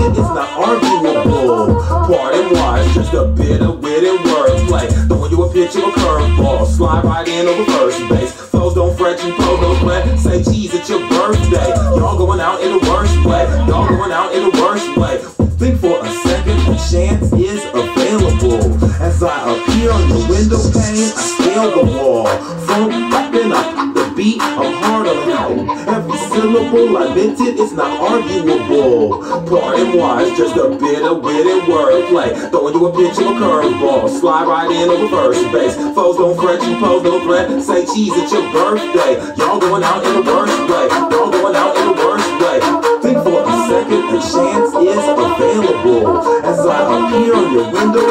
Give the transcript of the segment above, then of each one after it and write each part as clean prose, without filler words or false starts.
it, it's not arguable. Pardon why, it's just a bit of wit and wordplay. Throwing you a pitch of a curveball, slide right in over first base. Foes don't fret, you pose no threat. Say cheese, it's your birthday. Y'all going out in the worst way. Y'all going out in the worst way. Think for a second, a chance is available. As I appear on the window pane, I scale the wall. Funk rapping up the beat, I'm hard on it. Every syllable I meant it, it's not arguable. Pardon why, it's just a bit of wit and wordplay. Throwing you a pitch of a curveball, slide right in over first base. Foes don't fret, you pose no threat. Say cheese, it's your birthday. Y'all going out in the worst way. Y'all going out in the worst way. Think for a second, a chance is available. As I appear on your window.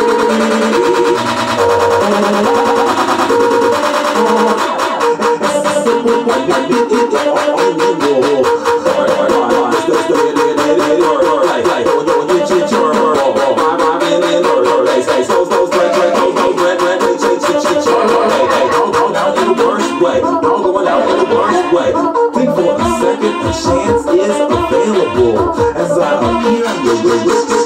Think for a second, a chance is available. As I appear on your window.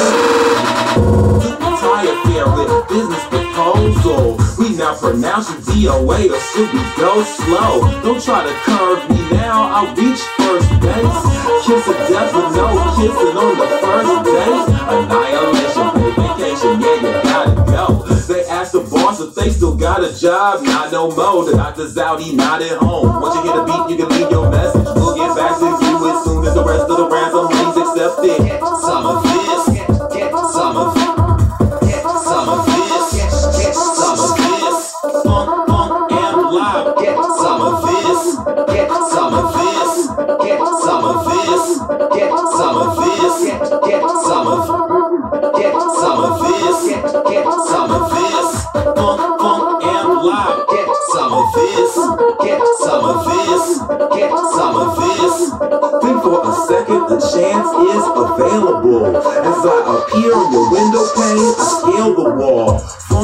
Entire fair with business proposal. We now pronounce you DOA, or should we go slow? Don't try to curve me now, I'll reach first base. Kiss of death with no kissing on the first date. Annihilation, pay vacation, yeah, you gotta go. They asked the boss if they still got a job, not no more. The doctor's out, he not at home. Once you hear the beat, you can leave your message. We'll get back to you as soon as the rest of the ransom money's accepted. Get some of this, get some of this. Get some of this, get some of this. Funk and live. Get some of this, get some of this. Get some of this, get some of this. Get some of, get some of this, get some of this. Funk and live. Get some of this, get some of this. Get some of this. Think for a second, a chance is available. As I appear on your window pane, I scale the wall.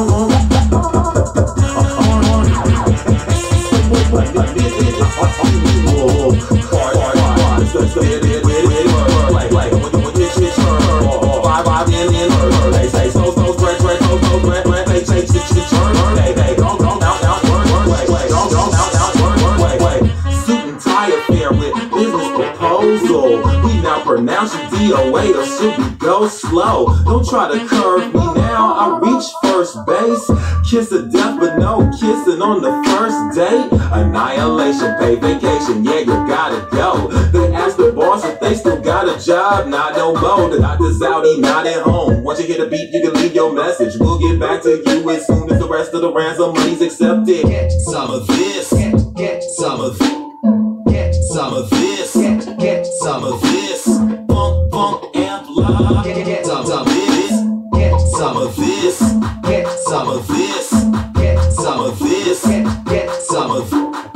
Suit and tie affair with business proposal. We now pronounce you DOA, or should we go slow? Don't try to curve me now, I reach first base. Kiss of death, but no kissing on the first date. Annihilation, pay vacation, yeah, you gotta go. They asked the boss if they still got a job, not no more. The doctor's out, he not at home. Once you hear the beat, you can leave your message. We'll get back to you as soon as the rest of the ransom money's accepted. Get some of this, get some of this. Get some of this, get some of this. Funk and love. Get some of this, get some of this. Get some of this, get some of this. Get some of,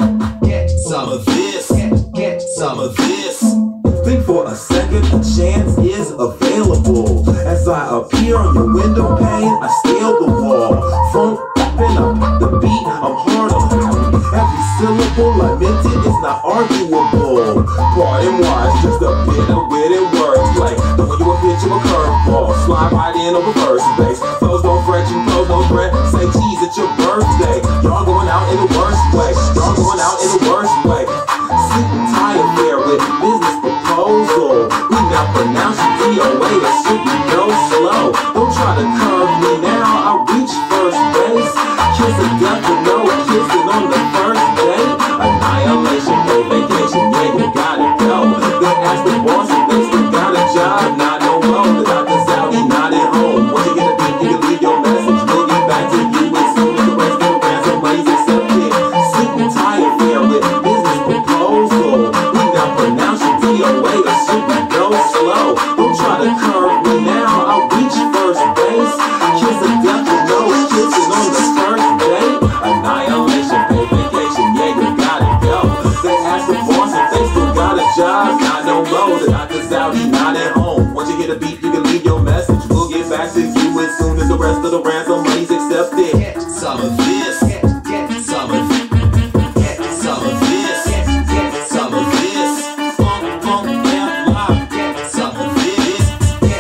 get some of this, get some of this. Think for a second, a chance is available. As I appear on your window pane, I scale the wall. Funk rapping up the beat, I'm hard on it. Every syllable I meant it, it's not arguable. Pardon why, it's just a bit of wit and wordplay. Throwing you a pitch of a curveball, slide right in over first base. Foes don't fret, you pose no threat. Say cheese, it's your birthday. Y'all going out in the worst way. Y'all going out in the worst way. Suit and tie affair with business proposal. We now pronounce you DOA, or should we go slow? Don't try to curve me now, I'll reach first base. Kiss of death with no kissing on the first date. Annihilation, no vacation, yeah, you gotta go. They asked the boss if they still got a job, not no more. The doctor's out, he not at home. Once you get a beat, you can leave your message. We'll get back to you as soon as the rest of the ransom money's accepted. Suit and tie affair with business proposal. We now pronounce you DOA, or should we go slow? Don't try to curve me now, I'll reach first base. Kiss of death with no kissing on the first date. Annihilation, pay vacation, yeah, you gotta go. They asked the boss if they still got a job, not no more. The doctor's out, he not at home. Once you get a beat, you can leave your message. We'll get back to you as soon as the rest of the ransom money's accepted. Get some of this, get some of this. Get some of this, get some of this. Funk and live. Get some of this,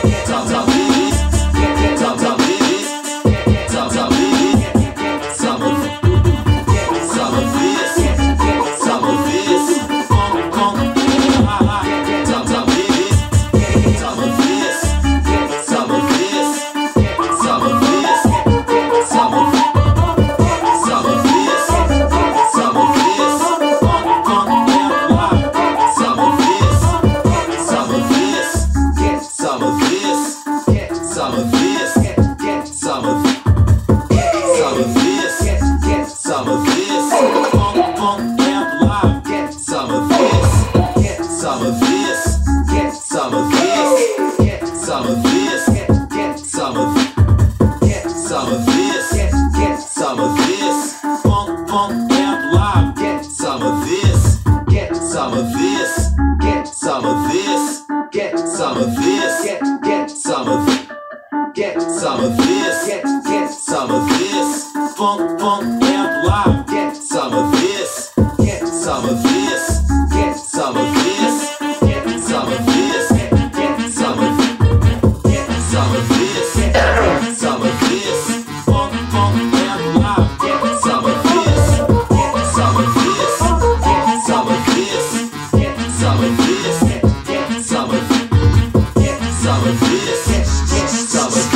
some of this, get some of this, some of this, get some of this, funk, funk, amp live, get some of this, get some of this, get some of this, get some of this, get some of this. Get some of this, get some of this, funk, funk, amp live, get some of this, get some of this, get some of this, get some of this, get some of this, get some of this, get some of this, funk, funk, amp live, get some of this, get some of this, get some of this, get some of this, get some of this, get some of this, get some of this.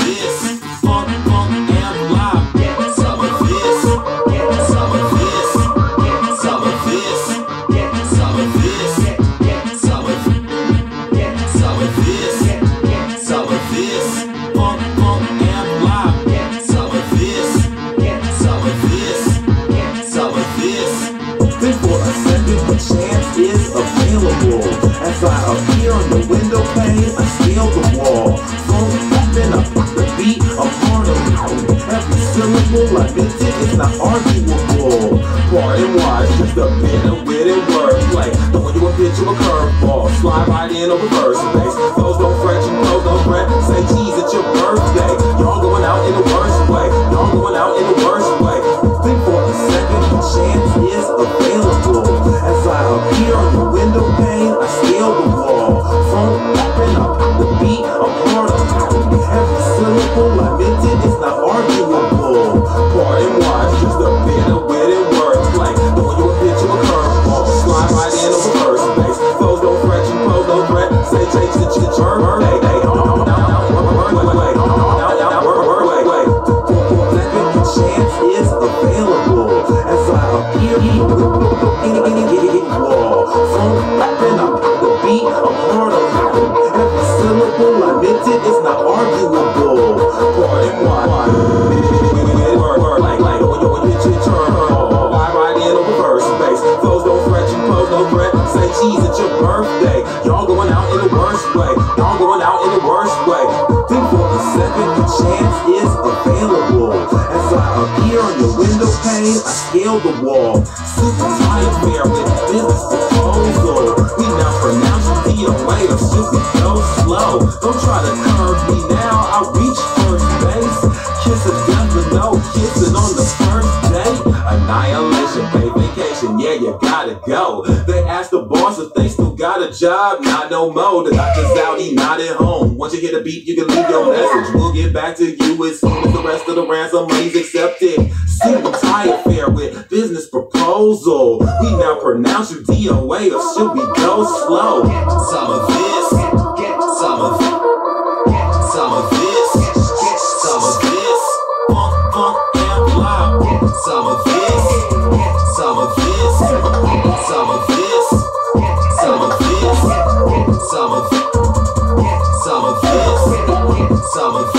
Chance is available as I appear on the window pane. I scale the wall, phone popping up the beat. I'm part of it. Every syllable I mention is not arguable. Pardon why, it's just a bit of witty wordplay. Throwing you a pitch of a curveball, slide right in over verse base. Those don't fret, you know don't fret. Say geez, it's your birthday. Y'all going out in the worst way. Y'all going out in the worst way. Think for a second, the chance is available. As I appear on the window pane, I scale the wall. Phone popping up the beat, I'm part of it. Every syllable I mention is not arguable. Pardon why, it's just a bit of witty wordplay. Throwing you a pitch of a curveball, slide right in over first base. Foes don't fret, you pose no threat. Say change the birthday. The chance is available as I appear on the wall. Phone popping up the beat, I'm part of it. Every syllable I mention is not arguable. Pardon why. Like when you hit your turn, fly right in over first base. Foes don't fret, you pose no threat. Say cheese, it's your birthday. Y'all going out in the worst way. Y'all going out in the worst way. Think for a second, the chance is available. As I appear on your window pane, I scale the wall. Super tired fair with business proposal. We now pronounce you DOA or should we go slow? Don't try to curve me now, I reach first base. Kiss of death but no kissing on the first date. Annihilation, pay vacation, yeah you gotta go. They asked the boss if they still got a job, not no more. The doctor's out, he not at home. Once you hit a beat, you can leave your message. We'll get back to you as soon as the rest of the ransom money's accepted. Super tired fair with business proposal. We now pronounce you DOA or should we go slow? Get some of this, get some of this, get some of this, get some of this, funk, funk, amp live, get some of this, get some of this, get some of this, get some of this, get some of this, get some of this, get some of this.